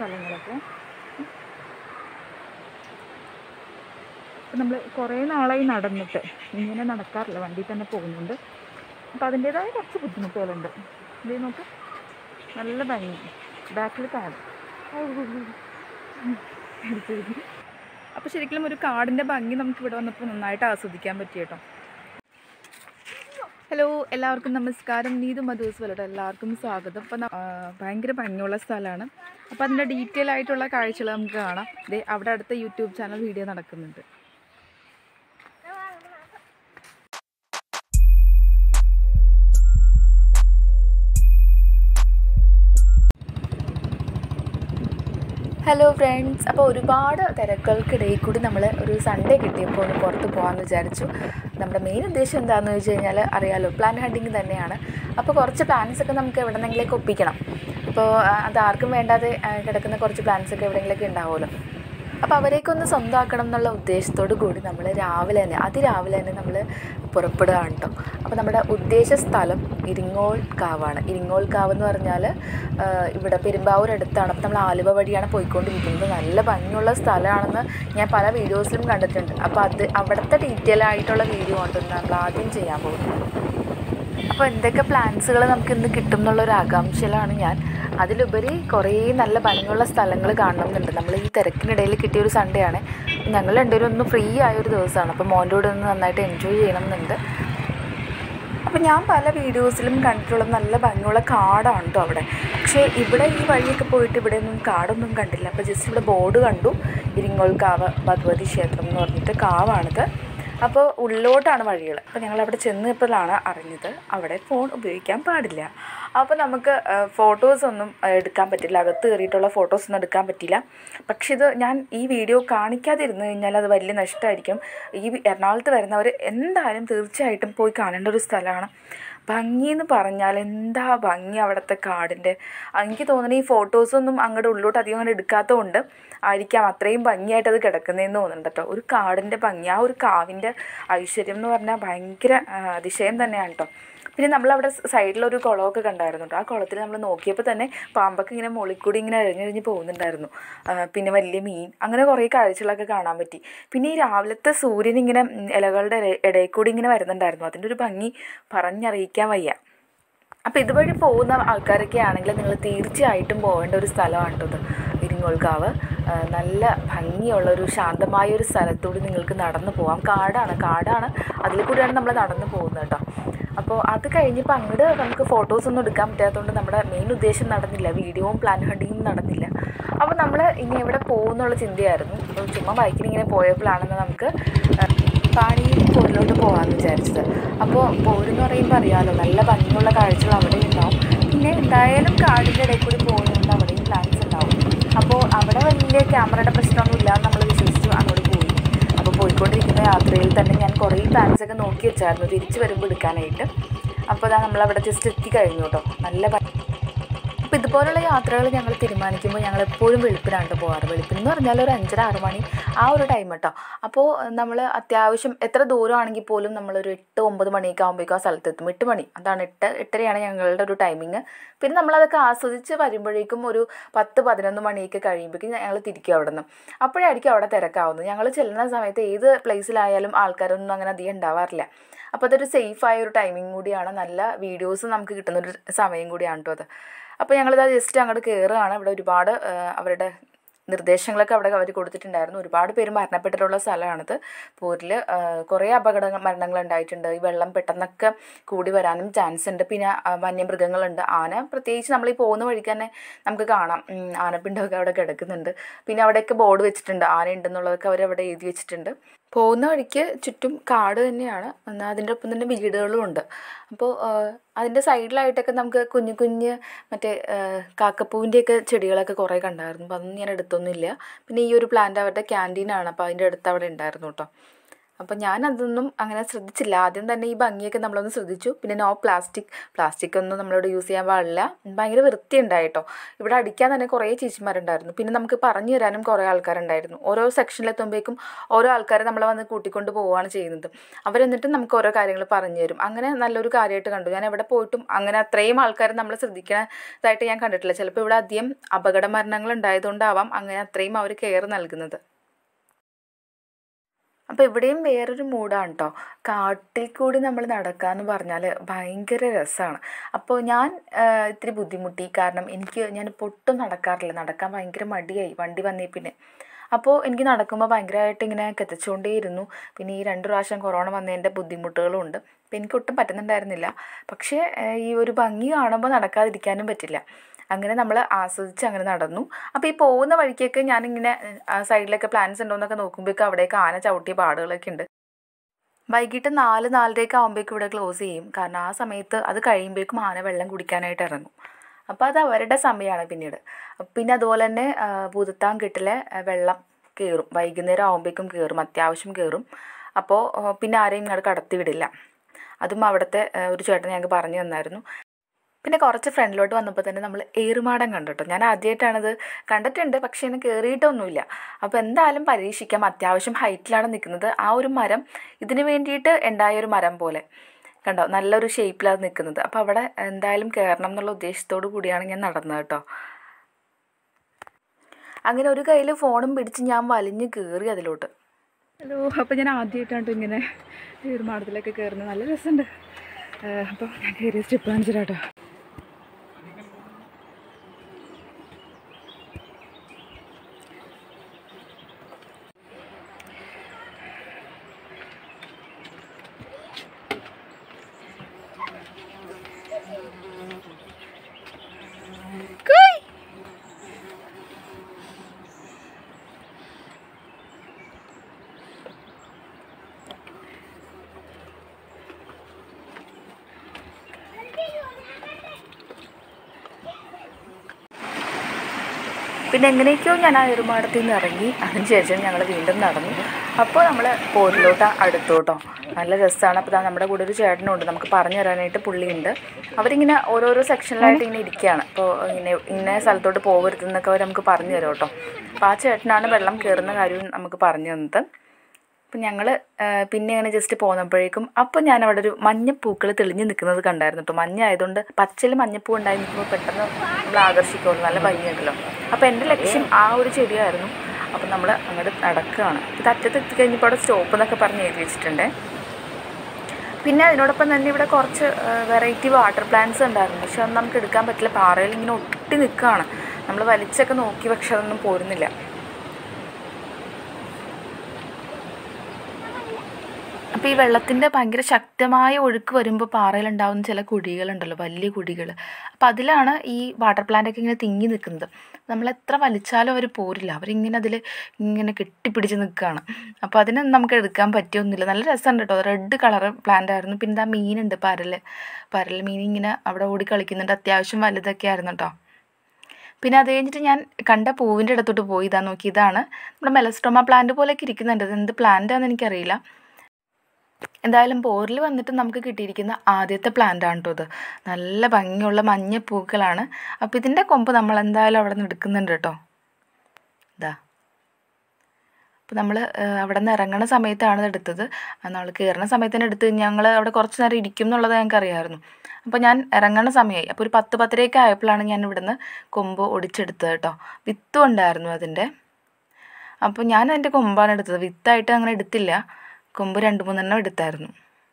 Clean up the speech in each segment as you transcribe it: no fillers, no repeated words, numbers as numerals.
സ്ഥലങ്ങളൊക്കെ. നമ്മൾ കുറേ നാളായി നടന്നിട്ട്, ഇങ്ങനെ നടക്കാറില്ല, വണ്ടി തന്നെ പോകുന്നുണ്ട്. അപ്പോൾ അതിൻ്റേതായ കുറച്ച് ബുദ്ധിമുട്ടുകളുണ്ട്. ഇതേ നോക്ക്, നല്ല ഭംഗി. ബാക്കിൽ കാട്. അപ്പോൾ ശരിക്കും ഒരു കാടിൻ്റെ ഭംഗി നമുക്ക് ഇവിടെ വന്നപ്പോൾ നന്നായിട്ട് ആസ്വദിക്കാൻ പറ്റി കേട്ടോ. ഹലോ, എല്ലാവർക്കും നമസ്കാരം. നീതു മധൂസ് വലോട്ട് എല്ലാവർക്കും സ്വാഗതം. അപ്പോൾ ഭയങ്കര ഭംഗിയുള്ള സ്ഥലമാണ്. അപ്പോൾ അതിൻ്റെ ഡീറ്റെയിൽ ആയിട്ടുള്ള കാഴ്ചകൾ നമുക്ക് കാണാം. ദേ അവിടെ അടുത്ത യൂട്യൂബ് ചാനൽ വീഡിയോ നടക്കുന്നുണ്ട്. ഹലോ ഫ്രണ്ട്സ്, അപ്പോൾ ഒരുപാട് തിരക്കുകൾക്കിടയിൽ കൂടി നമ്മൾ ഒരു സൺഡേ കിട്ടിയപ്പോൾ ഒന്ന് പുറത്ത് പോകാമെന്ന് വിചാരിച്ചു. നമ്മുടെ മെയിൻ ഉദ്ദേശം എന്താണെന്ന് വെച്ച് കഴിഞ്ഞാൽ അറിയാലോ, പ്ലാൻ ഹണ്ടിങ് തന്നെയാണ്. അപ്പോൾ കുറച്ച് പ്ലാൻസൊക്കെ നമുക്ക് എവിടെന്നെങ്കിലേക്ക് ഒപ്പിക്കണം. അപ്പോൾ അത് ആർക്കും വേണ്ടാതെ കിടക്കുന്ന കുറച്ച് പ്ലാൻസൊക്കെ എവിടെയെങ്കിലൊക്കെ ഉണ്ടാവുമല്ലോ. അപ്പോൾ അവരേക്കൊന്ന് സ്വന്തമാക്കണം എന്നുള്ള ഉദ്ദേശത്തോടു കൂടി നമ്മൾ അതിരാവിലെ തന്നെ നമ്മൾ പുറപ്പെടുകയാണ് കേട്ടോ. അപ്പോൾ നമ്മുടെ ഉദ്ദേശ സ്ഥലം ഇരിങ്ങോൾ കാവാണ്. ഇരിങ്ങോൾ കാവ് എന്ന് പറഞ്ഞാൽ ഇവിടെ പെരുമ്പാവൂർ അടുത്താണ്. അപ്പോൾ നമ്മൾ ആലുവ വഴിയാണ് പോയിക്കൊണ്ടിരിക്കുന്നത്. നല്ല ഭംഗിയുള്ള സ്ഥലമാണെന്ന് ഞാൻ പല വീഡിയോസിലും കണ്ടിട്ടുണ്ട്. അപ്പോൾ അവിടുത്തെ ഡീറ്റെയിൽ ആയിട്ടുള്ള വീഡിയോ കൊണ്ടൊന്ന് നമ്മൾ ആദ്യം ചെയ്യാൻ പോകുന്നത്. അപ്പോൾ എന്തൊക്കെ പ്ലാൻസുകൾ നമുക്ക് ഇന്ന് കിട്ടും എന്നുള്ളൊരു ആകാംക്ഷയിലാണ് ഞാൻ. അതിലുപരി കുറേ നല്ല ഭംഗിയുള്ള സ്ഥലങ്ങൾ കാണണമെന്നുണ്ട്. നമ്മൾ ഈ തിരക്കിനിടയിൽ കിട്ടിയൊരു സൺഡേ ആണ്. ഞങ്ങൾ രണ്ടുപേരും ഒന്ന് ഫ്രീ ആയൊരു ദിവസമാണ്. അപ്പോൾ മോൻ്റെ കൂടെ ഒന്ന് നന്നായിട്ട് എൻജോയ് ചെയ്യണമെന്നുണ്ട്. അപ്പോൾ ഞാൻ പല വീഡിയോസിലും കണ്ടിട്ടുള്ളത് നല്ല ഭംഗിയുള്ള കാടാണ് കേട്ടോ അവിടെ. പക്ഷേ ഇവിടെ ഈ വഴിയൊക്കെ പോയിട്ട് ഇവിടെ ഒന്നും കാടൊന്നും കണ്ടില്ല. അപ്പോൾ ജസ്റ്റ് ഇവിടെ ബോർഡ് കണ്ടു, ഇരിങ്ങോൾ കാവ് ഭഗവതി ക്ഷേത്രം എന്ന് പറഞ്ഞിട്ട് കാവാണിത്. അപ്പോൾ ഉള്ളിലോട്ടാണ് വഴികൾ. അപ്പോൾ ഞങ്ങളവിടെ ചെന്നപ്പോഴാണ് അറിഞ്ഞത് അവിടെ ഫോൺ ഉപയോഗിക്കാൻ പാടില്ല. അപ്പോൾ നമുക്ക് ഫോട്ടോസൊന്നും എടുക്കാൻ പറ്റില്ല, അകത്ത് കയറിയിട്ടുള്ള ഫോട്ടോസൊന്നും എടുക്കാൻ പറ്റില്ല. പക്ഷേ ഇത് ഞാൻ ഈ വീഡിയോ കാണിക്കാതിരുന്നു കഴിഞ്ഞാൽ അത് വലിയ നഷ്ടമായിരിക്കും. ഈ എറണാകുളത്ത് വരുന്നവർ എന്തായാലും തീർച്ചയായിട്ടും പോയി കാണേണ്ട ഒരു സ്ഥലമാണ്. ഭംഗിയെന്ന് പറഞ്ഞാൽ എന്താ ഭംഗി അവിടുത്തെ കാടിൻ്റെ. എനിക്ക് തോന്നുന്നു ഈ ഫോട്ടോസൊന്നും അങ്ങോട്ട് ഉള്ളിലോട്ട് അധികം അങ്ങനെ എടുക്കാത്തതുകൊണ്ട് ആയിരിക്കാം അത്രയും ഭംഗിയായിട്ട് അത് കിടക്കുന്നതെന്ന് തോന്നുന്നുണ്ട് കേട്ടോ. ഒരു കാടിൻ്റെ ഭംഗി, ആ ഒരു കാവിൻ്റെ ഐശ്വര്യം എന്ന് പറഞ്ഞാൽ ഭയങ്കര അതിശയം തന്നെയാണ് കേട്ടോ. പിന്നെ നമ്മളവിടെ സൈഡിലൊരു കുളമൊക്കെ കണ്ടായിരുന്നു കേട്ടോ. ആ കുളത്തിൽ നമ്മൾ നോക്കിയപ്പോൾ തന്നെ പാമ്പൊക്കെ ഇങ്ങനെ മുകളിൽക്കൂടി ഇങ്ങനെ ഇഴഞ്ഞിഴഞ്ഞ് പോകുന്നുണ്ടായിരുന്നു. പിന്നെ വലിയ മീൻ, അങ്ങനെ കുറേ കാഴ്ചകളൊക്കെ കാണാൻ പറ്റി. പിന്നെ ഈ രാവിലത്തെ സൂര്യൻ ഇങ്ങനെ ഇലകളുടെ ഇടയിൽ കൂടി ഇങ്ങനെ വരുന്നുണ്ടായിരുന്നു. അതിൻ്റെ ഒരു ഭംഗി പറഞ്ഞറിയിക്കാൻ വയ്യ. അപ്പോൾ ഇതുവഴി പോകുന്ന ആൾക്കാരൊക്കെ ആണെങ്കിൽ നിങ്ങൾ തീർച്ചയായിട്ടും പോകേണ്ട ഒരു സ്ഥലമാണ് കേട്ടോ ഇത്, ഇരിങ്ങോൾ കാവ്. നല്ല ഭംഗിയുള്ളൊരു ശാന്തമായൊരു സ്ഥലത്തൂടെ നിങ്ങൾക്ക് നടന്നു പോകാം. കാടാണ് അതിൽ കൂടിയാണ് നമ്മൾ നടന്നു പോകുന്നത് കേട്ടോ. അപ്പോൾ അത് കഴിഞ്ഞപ്പോൾ അങ്ങോട്ട് നമുക്ക് ഫോട്ടോസൊന്നും എടുക്കാൻ പറ്റാത്തതുകൊണ്ട് നമ്മുടെ മെയിൻ ഉദ്ദേശം നടന്നില്ല, വീഡിയോയും പ്ലാൻ ഹണ്ടിങ്ങും നടന്നില്ല. അപ്പോൾ നമ്മൾ ഇനി എവിടെ പോകുന്നുള്ള ചിന്തയായിരുന്നു. അപ്പോൾ ചുമ്മാ ബൈക്കിനിങ്ങനെ പോയപ്പോഴാണെന്ന് നമുക്ക് പാടിയിൽ പോരിലോട്ട് പോകാമെന്ന് വിചാരിച്ചത്. അപ്പോൾ പോരെന്ന് പറയുമ്പോൾ അറിയാമല്ലോ, നല്ല ഭംഗിയുള്ള കാഴ്ചകൾ അവിടെ ഉണ്ടാവും. പിന്നെ എന്തായാലും കാടിൻ്റെ ഇടയിൽ കൂടി പോകുന്നതുകൊണ്ട് അവിടെയും പ്ലാൻസ് ഉണ്ടാവും. അപ്പോൾ അവിടെ വലിയ ക്യാമറയുടെ പ്രശ്നമൊന്നും ഇല്ലാന്ന് നമ്മൾ വിശ്വസിച്ചു അങ്ങോട്ട് പോയി. അപ്പോൾ പോയിക്കൊണ്ടിരിക്കുന്ന യാത്രയിൽ തന്നെ ഞാൻ കുറേ പ്ലാൻസൊക്കെ നോക്കി വെച്ചായിരുന്നു തിരിച്ച് വരുമ്പോൾ എടുക്കാനായിട്ട്. അപ്പോൾ അതാ നമ്മളവിടെ ജസ്റ്റ് എത്തിക്കഴിഞ്ഞു കേട്ടോ. നല്ല അപ്പോൾ ഇതുപോലുള്ള യാത്രകൾ ഞങ്ങൾ തീരുമാനിക്കുമ്പോൾ ഞങ്ങൾ എപ്പോഴും വെളുപ്പിനാണ് പോകാറ്. വെളുപ്പിനെന്ന് പറഞ്ഞാൽ ഒരു 5:30-6 മണി ആ ഒരു ടൈം കേട്ടോ. അപ്പോൾ നമ്മൾ അത്യാവശ്യം എത്ര ദൂരമാണെങ്കിൽ പോലും നമ്മളൊരു 8-9 മണിയൊക്കെ ആകുമ്പോഴേക്കും ആ സ്ഥലത്തെത്തും. 8 മണി, അതാണ് 8-8:30 ഞങ്ങളുടെ ഒരു ടൈമിങ്. പിന്നെ നമ്മളതൊക്കെ ആസ്വദിച്ച് വരുമ്പോഴേക്കും ഒരു 10-11 മണിയൊക്കെ കഴിയുമ്പോഴേക്കും ഞങ്ങൾ തിരിക്കും അവിടെ നിന്ന്. അപ്പോഴായിരിക്കും അവിടെ തിരക്കാവുന്നത്. ഞങ്ങൾ ചെല്ലുന്ന സമയത്ത് ഏത് പ്ലേസിലായാലും ആൾക്കാരൊന്നും അങ്ങനെ അധികം ഉണ്ടാവാറില്ല. അപ്പോൾ അതൊരു സേഫായ ഒരു ടൈമിങ് കൂടിയാണ്, നല്ല വീഡിയോസ് നമുക്ക് കിട്ടുന്നൊരു സമയം കൂടിയാണ് കേട്ടോ അത്. അപ്പോൾ ഞങ്ങളിത് ജസ്റ്റ് അങ്ങോട്ട് കയറുകയാണ്. ഇവിടെ ഒരുപാട് അവരുടെ നിർദ്ദേശങ്ങളൊക്കെ അവിടെ അവർ കൊടുത്തിട്ടുണ്ടായിരുന്നു. ഒരുപാട് പേര് മരണപ്പെട്ടിട്ടുള്ള സ്ഥലമാണിത്. പോരിൽ കുറേ മരണങ്ങൾ ഉണ്ടായിട്ടുണ്ട്. ഈ വെള്ളം പെട്ടെന്നൊക്കെ കൂടി വരാനും ചാൻസ് ഉണ്ട്. പിന്നെ വന്യമൃഗങ്ങളുണ്ട്. ആന പ്രത്യേകിച്ച് നമ്മൾ ഈ പോകുന്ന വഴിക്ക് തന്നെ നമുക്ക് കാണാം, ആനപ്പിണ്ടമൊക്കെ അവിടെ കിടക്കുന്നുണ്ട്. പിന്നെ അവിടെയൊക്കെ ബോർഡ് വെച്ചിട്ടുണ്ട്, ആന ഉണ്ടെന്നുള്ളതൊക്കെ അവരവിടെ എഴുതി വെച്ചിട്ടുണ്ട്. പോകുന്ന വഴിക്ക് ചുറ്റും കാട് തന്നെയാണ്, എന്നാൽ അതിൻ്റെ ഒപ്പം തന്നെ വീടുകളും ഉണ്ട്. അപ്പോൾ അതിൻ്റെ സൈഡിലായിട്ടൊക്കെ നമുക്ക് കുഞ്ഞ് മറ്റേ കാക്കപ്പൂവിൻ്റെയൊക്കെ ചെടികളൊക്കെ കുറേ കണ്ടായിരുന്നു. അപ്പോൾ അതൊന്നും ഞാൻ എടുത്തൊന്നുമില്ല. പിന്നെ ഈ ഒരു പ്ലാന്റ് അവരുടെ ക്യാൻറ്റീനാണ്, അപ്പോൾ അതിൻ്റെ അടുത്ത് അവിടെ ഉണ്ടായിരുന്നു കേട്ടോ. അപ്പോൾ ഞാനതൊന്നും അങ്ങനെ ശ്രദ്ധിച്ചില്ല. ആദ്യം തന്നെ ഈ ഭംഗിയൊക്കെ നമ്മളൊന്ന് ശ്രദ്ധിച്ചു. പിന്നെ നോ പ്ലാസ്റ്റിക് ഒന്നും നമ്മളോട് യൂസ് ചെയ്യാൻ പാടില്ല. ഭയങ്കര വൃത്തിയുണ്ടായിട്ടോ. ഇവിടെ അടിക്കാൻ തന്നെ കുറേ ചേച്ചിമാരുണ്ടായിരുന്നു. പിന്നെ നമുക്ക് പറഞ്ഞു തരാനും കുറേ ആൾക്കാരുണ്ടായിരുന്നു. ഓരോ സെക്ഷനിലെത്തുമ്പോഴേക്കും ഓരോ ആൾക്കാരെ നമ്മളെ വന്ന് കൂട്ടിക്കൊണ്ട് പോവുകയാണ് ചെയ്യുന്നത്. അവരെന്നിട്ട് നമുക്ക് ഓരോ കാര്യങ്ങൾ പറഞ്ഞു തരും. അങ്ങനെ നല്ലൊരു കാര്യമായിട്ട് കണ്ടു. ഞാൻ എവിടെ പോയിട്ടും അങ്ങനെ അത്രയും ആൾക്കാർ നമ്മൾ ശ്രദ്ധിക്കുന്നതായിട്ട് ഞാൻ കണ്ടിട്ടില്ല. ചിലപ്പോൾ ഇവിടെ അധികം അപകട മരണങ്ങൾ ഉണ്ടായതുകൊണ്ടാവാം അങ്ങനെ അത്രയും അവർ കെയർ നൽകുന്നത്. അപ്പോൾ ഇവിടെയും വേറൊരു മൂഡാണ് കേട്ടോ. കാട്ടിൽ കൂടി നമ്മൾ നടക്കാമെന്ന് പറഞ്ഞാൽ ഭയങ്കര രസമാണ്. അപ്പോൾ ഞാൻ ഇത്തിരി ബുദ്ധിമുട്ടി. കാരണം ഞാനിപ്പോൾ ഒട്ടും നടക്കാറില്ല. നടക്കാൻ ഭയങ്കര മടിയായി വണ്ടി വന്നേ പിന്നെ. അപ്പോൾ എനിക്ക് നടക്കുമ്പോൾ ഭയങ്കരമായിട്ട് ഇങ്ങനെ കിതച്ചുകൊണ്ടേയിരുന്നു. പിന്നെ ഈ 2 പ്രാവശ്യം കൊറോണ വന്നതിൻ്റെ ബുദ്ധിമുട്ടുകളും ഉണ്ട്. അപ്പോൾ എനിക്കൊട്ടും പറ്റുന്നുണ്ടായിരുന്നില്ല. പക്ഷേ ഈ ഒരു ഭംഗി കാണുമ്പോൾ നടക്കാതിരിക്കാനും പറ്റില്ല. അങ്ങനെ നമ്മൾ ആസ്വദിച്ച് അങ്ങനെ നടന്നു. അപ്പോൾ ഈ പോകുന്ന വഴിക്കൊക്കെ ഞാനിങ്ങനെ സൈഡിലൊക്കെ പ്ലാന്റ്സ് ഉണ്ടോയെന്നൊക്കെ നോക്കുമ്പോഴേക്കും അവിടെയൊക്കെ ആന ചവിട്ടിയ പാടുകളൊക്കെ ഉണ്ട്. വൈകിട്ട് 4-4:30 ആകുമ്പോഴേക്കും ഇവിടെ ക്ലോസ് ചെയ്യും. കാരണം ആ സമയത്ത് അത് കഴിയുമ്പോഴേക്കും ആന വെള്ളം കുടിക്കാനായിട്ട് ഇറങ്ങും. അപ്പോൾ അത് അവരുടെ സമയമാണ് പിന്നീട്. പിന്നെ അതുപോലെ തന്നെ ഭൂതത്താൻകെട്ടിലെ വെള്ളം കയറും. വൈകുന്നേരം ആകുമ്പോഴേക്കും കയറും, അത്യാവശ്യം കയറും. അപ്പോൾ പിന്നെ ആരെയും ഇങ്ങോട്ട് കടത്തി വിടില്ല. അതും അവിടുത്തെ ഒരു ചേട്ടൻ ഞങ്ങൾക്ക് പറഞ്ഞു തന്നായിരുന്നു. പിന്നെ കുറച്ച് ഫ്രണ്ടിലോട്ട് വന്നപ്പോൾ തന്നെ നമ്മൾ ഏറുമാടം കണ്ടു കേട്ടോ. ഞാൻ ആദ്യമായിട്ടാണത് കണ്ടിട്ടുണ്ട്, പക്ഷേ ഇന്ന് കയറിയിട്ടൊന്നുമില്ല. അപ്പോൾ എന്തായാലും പരീക്ഷിക്കാം. അത്യാവശ്യം ഹൈറ്റിലാണ് നിൽക്കുന്നത്. ആ ഒരു മരം ഇതിന് വേണ്ടിയിട്ട് ഉണ്ടായൊരു മരം പോലെ കണ്ടോ, നല്ലൊരു ഷേപ്പിലാണ് നിൽക്കുന്നത്. അപ്പോൾ അവിടെ എന്തായാലും കയറണം എന്നുള്ള ഉദ്ദേശത്തോടു കൂടിയാണ് ഞാൻ നടന്നത് കേട്ടോ. അങ്ങനെ ഒരു കയ്യിൽ ഫോണും പിടിച്ച് ഞാൻ വലിഞ്ഞ് കയറി അതിലോട്ട്. ഹലോ, അപ്പോൾ ഞാൻ ആദ്യമായിട്ടാണ് ഇങ്ങനെ ഏറുമാടത്തിലൊക്കെ കയറുന്നത്. നല്ല രസമുണ്ട്. അപ്പോൾ ഞാൻ കയറിയ സ്റ്റെപ്പ് കാണിച്ചിട്ട് കേട്ടോ. പിന്നെ എങ്ങനെയൊക്കെയോ ഞാൻ ആ ഏറുമാടത്തിൽ നിന്ന് ഇറങ്ങി. അതിനുശേഷം ഞങ്ങൾ വീണ്ടും നടന്നു. അപ്പോൾ നമ്മൾ പോരിലോട്ട് അടുത്തോട്ടോ. നല്ല രസമാണ്. അപ്പോൾ നമ്മുടെ കൂടെ ഒരു ചേട്ടനുണ്ട്, നമുക്ക് പറഞ്ഞു തരാനായിട്ട് പുള്ളിയുണ്ട്. അവരിങ്ങനെ ഓരോരോ സെക്ഷനിലായിട്ട് ഇങ്ങനെ ഇരിക്കുകയാണ്. അപ്പോൾ ഇന്ന സ്ഥലത്തോട്ട് പോകരുതെന്നൊക്കെ അവർ നമുക്ക് പറഞ്ഞു തരും കേട്ടോ. അപ്പോൾ ആ ചേട്ടനാണ് വെള്ളം കയറുന്ന കാര്യവും നമുക്ക് പറഞ്ഞു തന്നത്. അപ്പം ഞങ്ങൾ പിന്നെ ഇങ്ങനെ ജസ്റ്റ് പോന്നപ്പോഴേക്കും അപ്പോൾ ഞാൻ അവിടെ ഒരു മഞ്ഞപ്പൂക്കൾ തെളിഞ്ഞ് നിൽക്കുന്നത് കണ്ടായിരുന്നു കേട്ടോ. മഞ്ഞ ആയതുകൊണ്ട് പച്ചയിൽ മഞ്ഞപ്പൂ ഉണ്ടായി നിൽക്കുമ്പോൾ പെട്ടെന്ന് നമ്മൾ ആകർഷിക്കുള്ളൂ, നല്ല ഭംഗിയുണ്ടല്ലോ. അപ്പോൾ എൻ്റെ ലക്ഷ്യം ആ ഒരു ചെടിയായിരുന്നു. അപ്പം നമ്മൾ അങ്ങോട്ട് നടക്കുകയാണ്. ഇത് അറ്റത്ത് എത്തിക്കഴിഞ്ഞപ്പോൾ അവിടെ സ്റ്റോപ്പ് എന്നൊക്കെ പറഞ്ഞ് എഴുതി വെച്ചിട്ടുണ്ട്. പിന്നെ അതിനോടൊപ്പം തന്നെ ഇവിടെ കുറച്ച് വെറൈറ്റി വാട്ടർ പ്ലാന്റ്സ് ഉണ്ടായിരുന്നു. പക്ഷെ അതൊന്നും നമുക്ക് എടുക്കാൻ പറ്റില്ല. പാറയിൽ ഇങ്ങനെ ഒട്ടി നിൽക്കുകയാണ്. നമ്മൾ വലിച്ചൊക്കെ നോക്കി, പക്ഷെ അതൊന്നും പോരുന്നില്ല. അപ്പോൾ ഈ വെള്ളത്തിൻ്റെ ഭയങ്കര ശക്തമായ ഒഴുക്ക് വരുമ്പോൾ പാറയിലുണ്ടാകുന്ന ചില കുഴികളുണ്ടല്ലോ, വലിയ കുഴികൾ. അപ്പോൾ അതിലാണ് ഈ വാട്ടർ പ്ലാന്റൊക്കെ ഇങ്ങനെ തിങ്ങി നിൽക്കുന്നത്. നമ്മളെത്ര വലിച്ചാലും അവർ പോരില്ല. അവരിങ്ങനെ അതിൽ ഇങ്ങനെ കെട്ടിപ്പിടിച്ച് നിൽക്കുകയാണ്. അപ്പോൾ അതിനൊന്നും നമുക്ക് എടുക്കാൻ പറ്റിയൊന്നുമില്ല. നല്ല രസമുണ്ട് കേട്ടോ. റെഡ് കളർ പ്ലാന്റ് ആയിരുന്നു. പിന്നെ ആ മീനുണ്ട്, പരൽ മീൻ ഇങ്ങനെ അവിടെ ഓടി കളിക്കുന്നുണ്ട്. അത്യാവശ്യം വലുതൊക്കെ ആയിരുന്നു കേട്ടോ. പിന്നെ അത് കഴിഞ്ഞിട്ട് ഞാൻ കണ്ട പൂവിൻ്റെ അടുത്തോട്ട് പോയി. ഇതാ നോക്കി, ഇതാണ് നമ്മുടെ മെലസ്ട്രോമ പ്ലാന്റ് പോലെയൊക്കെ ഇരിക്കുന്നുണ്ട്. ഇത് എന്ത് പ്ലാന്റാണെന്ന് എനിക്കറിയില്ല. എന്തായാലും പോരിൽ വന്നിട്ട് നമുക്ക് കിട്ടിയിരിക്കുന്ന ആദ്യത്തെ പ്ലാന്റ് ആണ് കേട്ടോ ഇത്. നല്ല ഭംഗിയുള്ള മഞ്ഞ പൂക്കളാണ്. അപ്പോൾ ഇതിൻ്റെ കൊമ്പ് നമ്മൾ എന്തായാലും അവിടെ നിന്ന് എടുക്കുന്നുണ്ട് കേട്ടോ. ഇതാ, അപ്പോൾ നമ്മൾ അവിടെ നിന്ന് ഇറങ്ങുന്ന സമയത്താണ് ഇത് എടുത്തത്. നമ്മൾ കയറുന്ന സമയത്ത് തന്നെ എടുത്ത് ഞങ്ങൾ അവിടെ കുറച്ച് നേരം ഇരിക്കും എന്നുള്ളത് ഞങ്ങൾക്ക് അറിയാമായിരുന്നു. അപ്പോൾ ഞാൻ ഇറങ്ങുന്ന സമയമായി. അപ്പോൾ ഒരു 10-10:30 ആയപ്പോഴാണ് ഞാൻ ഇവിടുന്ന് കൊമ്പ് ഒടിച്ചെടുത്തത് കേട്ടോ. വിത്തും ഉണ്ടായിരുന്നു അതിൻ്റെ. അപ്പോൾ ഞാൻ അതിൻ്റെ കൊമ്പാണ് എടുത്തത്. വിത്തായിട്ട് അങ്ങനെ എടുത്തില്ല. കൊമ്പ് 2-3 എടുത്തായിരുന്നു.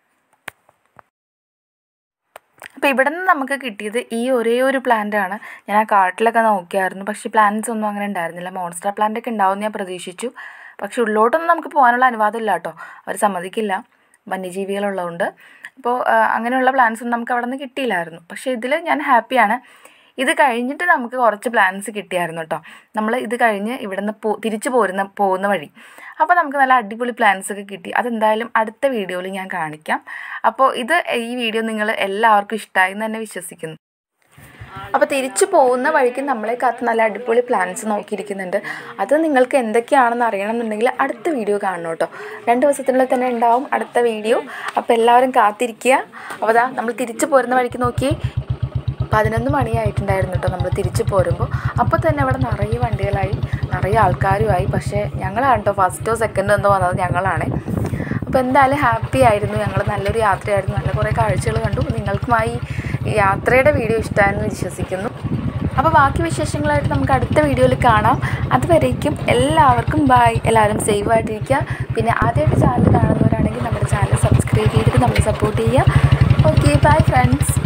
അപ്പോൾ ഇവിടെ നിന്ന് നമുക്ക് കിട്ടിയത് ഈ ഒരേ ഒരു പ്ലാന്റാണ്. ഞാൻ ആ കാട്ടിലൊക്കെ നോക്കിയായിരുന്നു, പക്ഷേ പ്ലാന്റ്സ് ഒന്നും അങ്ങനെ ഉണ്ടായിരുന്നില്ല. മോൺസ്റ്റർ പ്ലാന്റൊക്കെ ഉണ്ടാവുമെന്ന് ഞാൻ പ്രതീക്ഷിച്ചു. പക്ഷേ ഉള്ളോട്ടൊന്നും നമുക്ക് പോകാനുള്ള അനുവാദമില്ല കേട്ടോ. അവർ സമ്മതിക്കില്ല, വന്യജീവികളുള്ളതുകൊണ്ട്. അപ്പോൾ അങ്ങനെയുള്ള പ്ലാന്റ്സ് ഒന്നും നമുക്ക് അവിടെ നിന്ന് കിട്ടിയില്ലായിരുന്നു. പക്ഷേ ഇതിൽ ഞാൻ ഹാപ്പിയാണ്. ഇത് കഴിഞ്ഞിട്ട് നമുക്ക് കുറച്ച് പ്ലാന്റ്സ് കിട്ടിയായിരുന്നു കേട്ടോ. നമ്മൾ ഇത് കഴിഞ്ഞ് ഇവിടെ നിന്ന് തിരിച്ചു പോകുന്ന വഴി. അപ്പോൾ നമുക്ക് നല്ല അടിപൊളി പ്ലാന്റ്സ് ഒക്കെ കിട്ടി. അതെന്തായാലും അടുത്ത വീഡിയോയിൽ ഞാൻ കാണിക്കാം. അപ്പോൾ ഈ വീഡിയോ നിങ്ങൾ എല്ലാവർക്കും ഇഷ്ടമായി എന്ന് തന്നെ വിശ്വസിക്കുന്നു. അപ്പോൾ തിരിച്ചു പോകുന്ന വഴിക്ക് നമ്മളെ കാത്ത് നല്ല അടിപൊളി പ്ലാൻസ് നോക്കിയിരിക്കുന്നുണ്ട്. അത് നിങ്ങൾക്ക് എന്തൊക്കെയാണെന്ന് അറിയണമെന്നുണ്ടെങ്കിൽ അടുത്ത വീഡിയോ കാണണം കേട്ടോ. 2 ദിവസത്തിനുള്ളിൽ തന്നെ ഉണ്ടാവും അടുത്ത വീഡിയോ. അപ്പോൾ എല്ലാവരും കാത്തിരിക്കുക. അപ്പോൾ അതാ നമ്മൾ തിരിച്ചു പോരുന്ന വഴിക്ക് നോക്കി 11 മണിയായിട്ടുണ്ടായിരുന്നു കേട്ടോ നമ്മൾ തിരിച്ചു പോരുമ്പോൾ. അപ്പോൾ തന്നെ അവിടെ നിറയെ വണ്ടികളായി, നിറയെ ആൾക്കാരുമായി. പക്ഷേ ഞങ്ങളാണ് കേട്ടോ ഫസ്റ്റോ സെക്കൻഡോ എന്തോ വന്നത് ഞങ്ങളാണ്. അപ്പോൾ എന്തായാലും ഹാപ്പി ആയിരുന്നു. ഞങ്ങൾ നല്ലൊരു യാത്രയായിരുന്നു, നല്ല കുറേ കാഴ്ചകൾ കണ്ടു. നിങ്ങൾക്കുമായി യാത്രയുടെ വീഡിയോ ഇഷ്ടമായെന്ന് വിശ്വസിക്കുന്നു. അപ്പോൾ ബാക്കി വിശേഷങ്ങളായിട്ട് നമുക്ക് അടുത്ത വീഡിയോയിൽ കാണാം. അതുവരേക്കും എല്ലാവർക്കും ബൈ. എല്ലാവരും സേഫായിട്ടിരിക്കുക. പിന്നെ ആദ്യമായിട്ട് ചാനൽ കാണുന്നവരാണെങ്കിൽ നമ്മുടെ ചാനൽ സബ്സ്ക്രൈബ് ചെയ്തിട്ട് നമ്മൾ സപ്പോർട്ട് ചെയ്യുക. Okay, bye friends.